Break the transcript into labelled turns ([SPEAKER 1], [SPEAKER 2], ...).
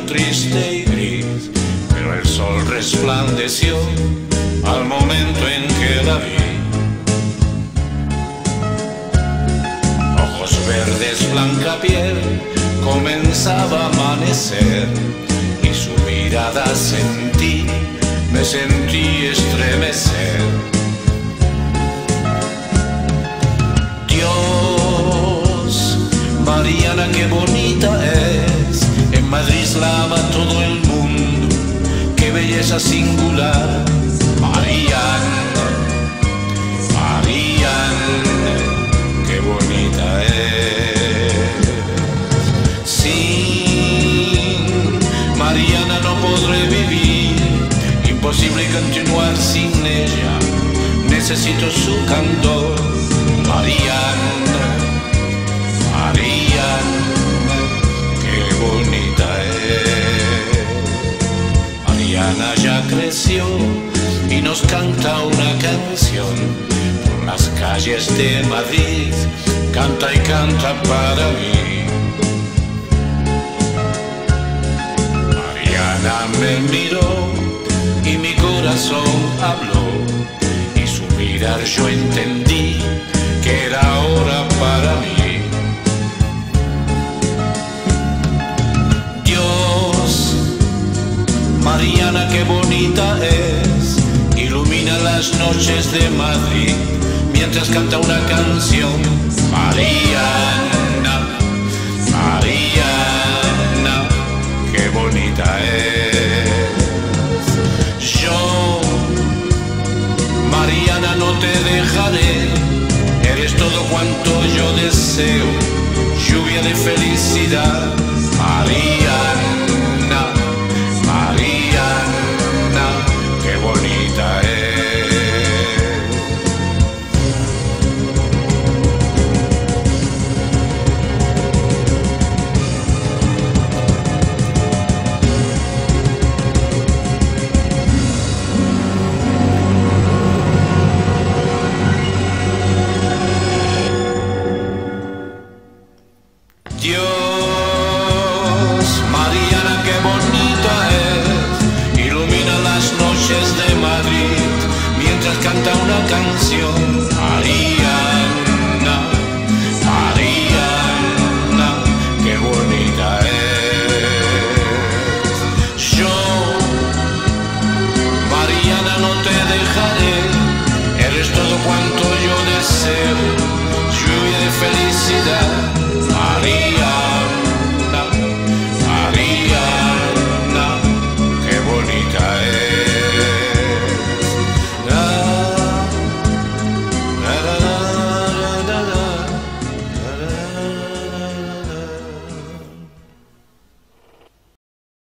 [SPEAKER 1] triste y gris, pero el sol resplandeció al momento en que la vi. Ojos verdes, blanca piel, comenzaba a amanecer, y su mirada sentí, me sentí estremecer. Dios, Mariana, qué bonita es, en Madrid la ama todo el mundo, qué belleza singular. Mariana, Mariana, qué bonita es. Sin Mariana no podré vivir, imposible continuar sin ella, necesito su candor. Mariana, Mariana, qué bonita es. Mariana ya creció y nos canta una canción por las calles de Madrid, canta y canta para mí. Mariana me miró y mi corazón habló, y su mirar yo entendí que era hora para mí. Dios, Mariana, qué bonita es, ilumina las noches de Madrid mientras canta una canción. Mariana, Mariana, qué bonita es. Yo, Mariana, no te dejaré, eres todo cuanto yo deseo, lluvia de felicidad.